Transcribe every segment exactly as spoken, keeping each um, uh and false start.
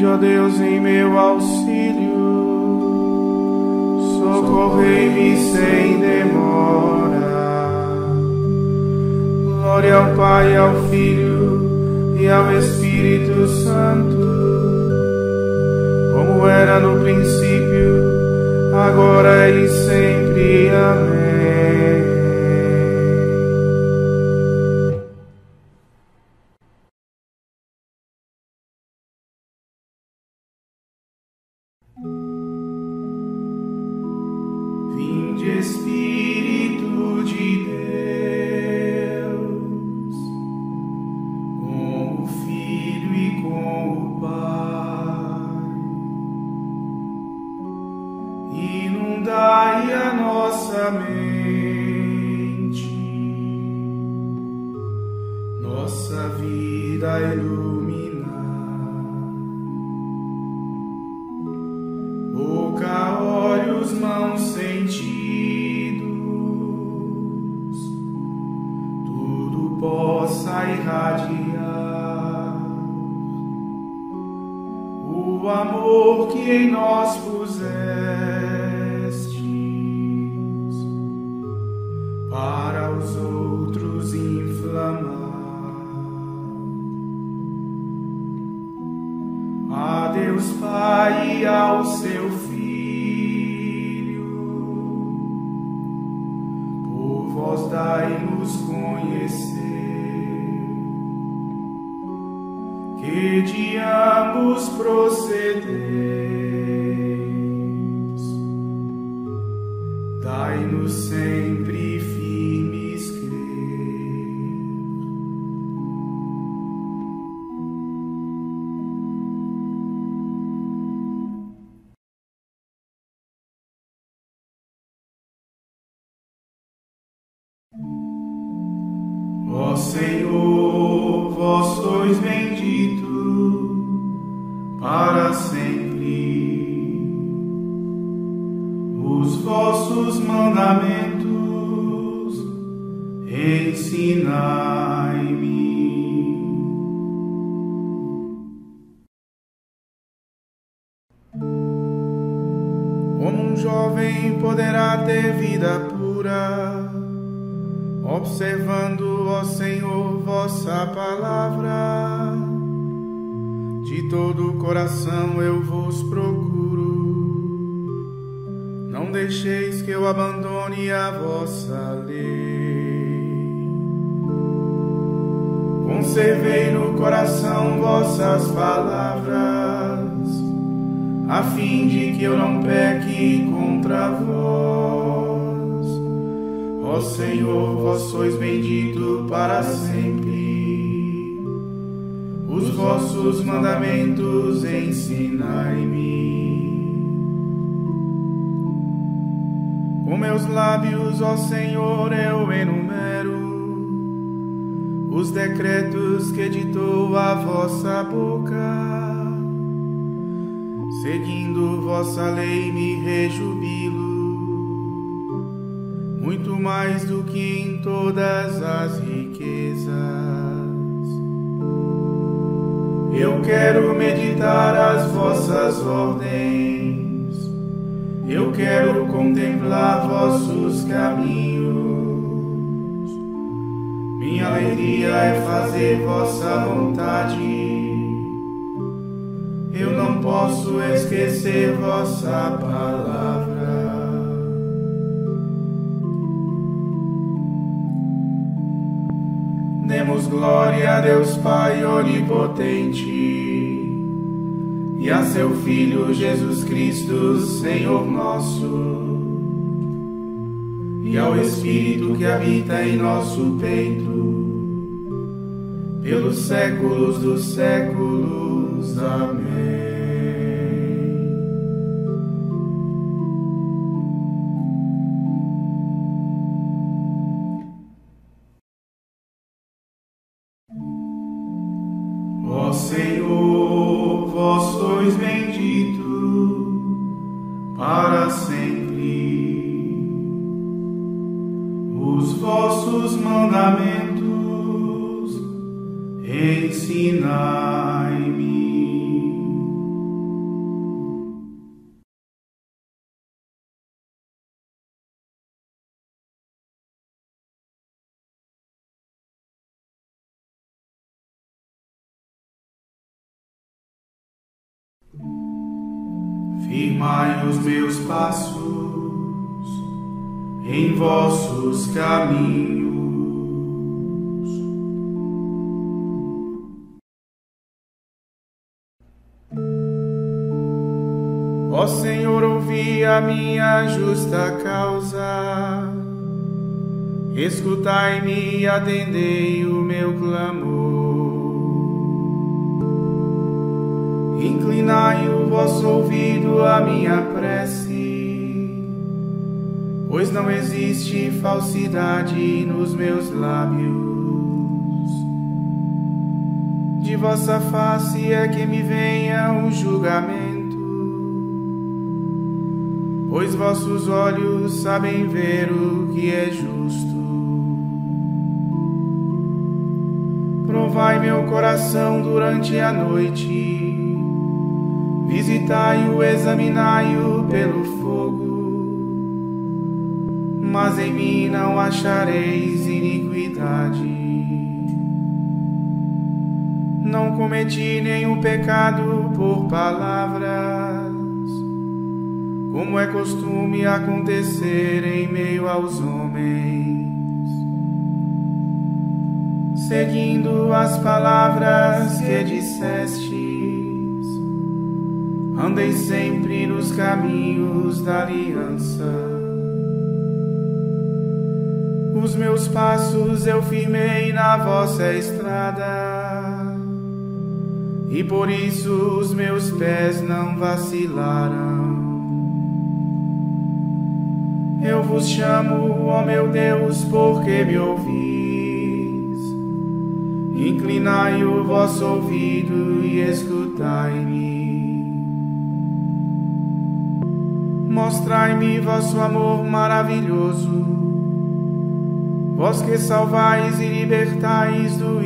Vinde, ó Deus, em meu auxílio, socorrei-me sem demora. Glória ao Pai, ao Filho e ao Espírito Santo, como era no princípio, agora e sempre. Amém. Vinde, Espírito de Deus, com o Filho e com o Pai, inundai a nossa mente, nossa vida iluminar. Boca, olhos, mãos, sentidos, tudo possa irradiar o amor que em nós pusestes, para os outros inflamar. A Deus Pai e ao seu Filho, por vós dai-nos conhecer que de ambos procedeis. Dai-nos sempre firmes crer. Ó Senhor, vós sois bendito para sempre. Os vossos mandamentos ensinai-me. Como um jovem poderá ter vida pura, observando, ó Senhor, vossa palavra? De todo o coração eu vos procuro. Não deixeis que eu abandone a vossa lei. Conservei no coração vossas palavras, a fim de que eu não peque contra vós. Ó Senhor, vós sois bendito para sempre. Os vossos mandamentos ensinai-me. Com meus lábios, ó Senhor, eu enumero os decretos que ditou a vossa boca. Seguindo vossa lei me rejubilo, muito mais do que em todas as riquezas. Eu quero meditar as vossas ordens, eu quero contemplar vossos caminhos. Minha alegria é fazer vossa vontade, eu não posso esquecer vossa palavra. Demos glória a Deus Pai onipotente e a seu Filho Jesus Cristo, Senhor nosso, e ao Espírito que habita em nosso peito, pelos séculos dos séculos. Amém. Ó Senhor, vós sois bendito para sempre. Os vossos mandamentos ensinai-me. Firmai os meus passos em vossos caminhos. Ó Senhor, ouvi a minha justa causa, escutai-me e atendei o meu clamor. Inclinai o vosso ouvido à minha prece, pois não existe falsidade nos meus lábios. De vossa face é que me venha o julgamento, pois vossos olhos sabem ver o que é justo. Provai meu coração durante a noite, visitai-o, examinai-o pelo fogo, mas em mim não achareis iniquidade. Não cometi nenhum pecado por palavras, como é costume acontecer em meio aos homens. Seguindo as palavras que dissestes, andei sempre nos caminhos da aliança. Os meus passos eu firmei na vossa estrada, e por isso os meus pés não vacilaram. Eu vos chamo, ó meu Deus, porque me ouvis. Inclinai o vosso ouvido e escutai-me. Mostrai-me vosso amor maravilhoso, vós que salvais e libertais do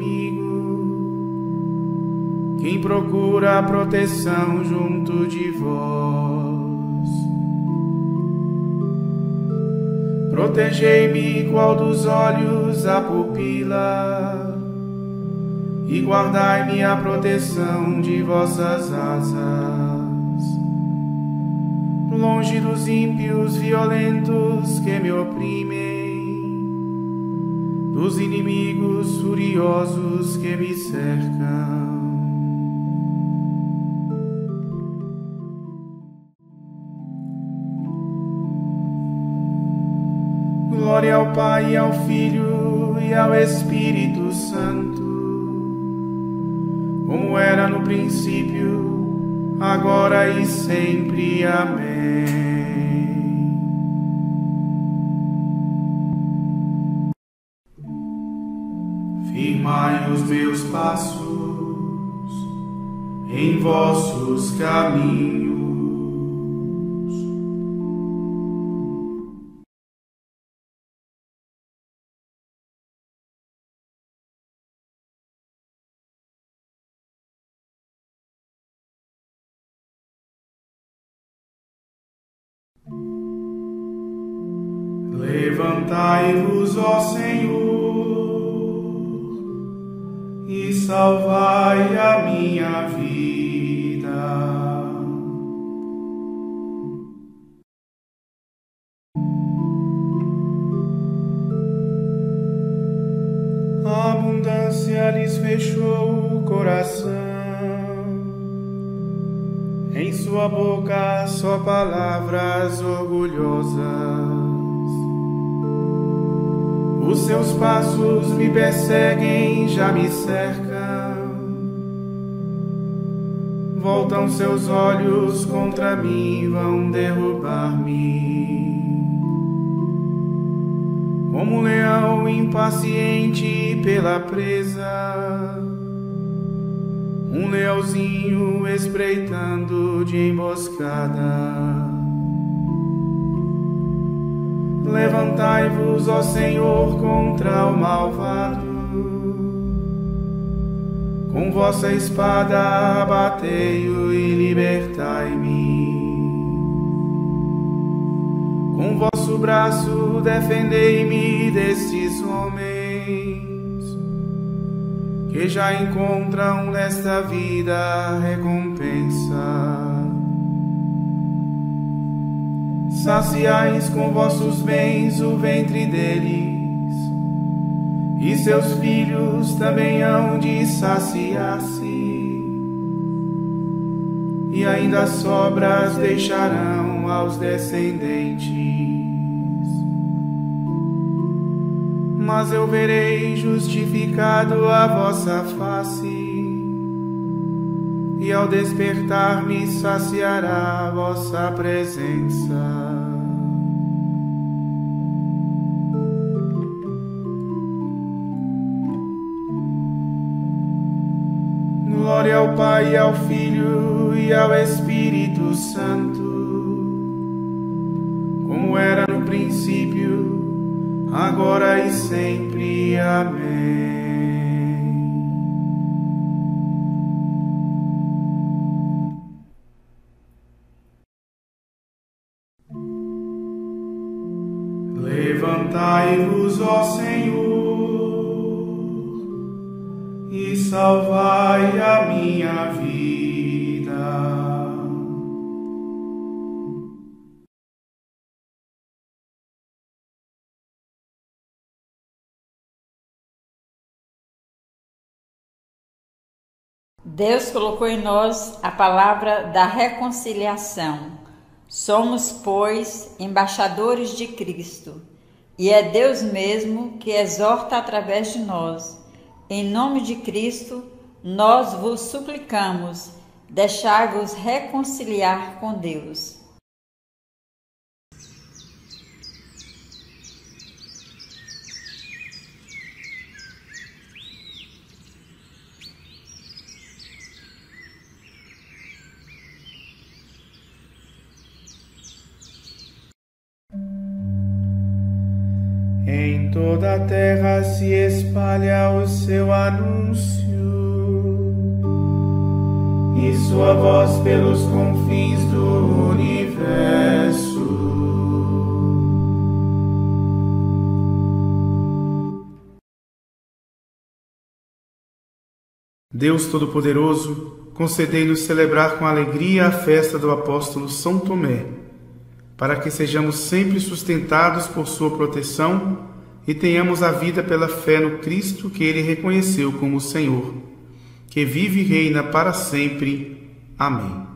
inimigo, quem procura a proteção junto de vós. Protegei-me qual dos olhos a pupila, e guardai-me a proteção de vossas asas. Longe dos ímpios violentos que me oprimem, dos inimigos furiosos que me cercam. Glória ao Pai, e ao Filho e ao Espírito Santo, como era no princípio, agora e sempre. Amém. Firmai os meus passos em vossos caminhos. Levantai-vos, ó Senhor, e salvai a minha vida. A abundância lhes fechou o coração, em sua boca só palavras orgulhosas. Os seus passos me perseguem, já me cercam. Voltam seus olhos contra mim, vão derrubar-me. Como um leão impaciente pela presa, um leãozinho espreitando de emboscada. Levantai-vos, ó Senhor, contra o malvado, com vossa espada abatei-o e libertai-me. Com vosso braço defendei-me destes homens, que já encontram nesta vida recompensa. saciais com vossos bens o ventre deles, e seus filhos também hão de saciar-se, e ainda sobras deixarão aos descendentes. Mas eu verei justificado a vossa face, e ao despertar me saciará a vossa presença. Glória ao Pai, e ao Filho e ao Espírito Santo, como era no princípio, agora e sempre. Amém. Levantai-vos, ó Senhor, e salvai a minha vida. Deus colocou em nós a palavra da reconciliação. Somos, pois, embaixadores de Cristo, e é Deus mesmo que exorta através de nós. Em nome de Cristo, nós vos suplicamos, deixai-vos reconciliar com Deus. Em toda a terra se espalha o seu anúncio, e sua voz pelos confins do universo. Deus Todo-Poderoso, concedei-nos celebrar com alegria a festa do apóstolo São Tomé, para que sejamos sempre sustentados por sua proteção e tenhamos a vida pela fé no Cristo que ele reconheceu como Senhor, que vive e reina para sempre. Amém.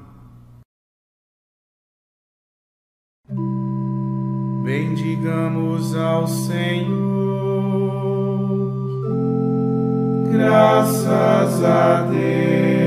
Bendigamos ao Senhor. Graças a Deus.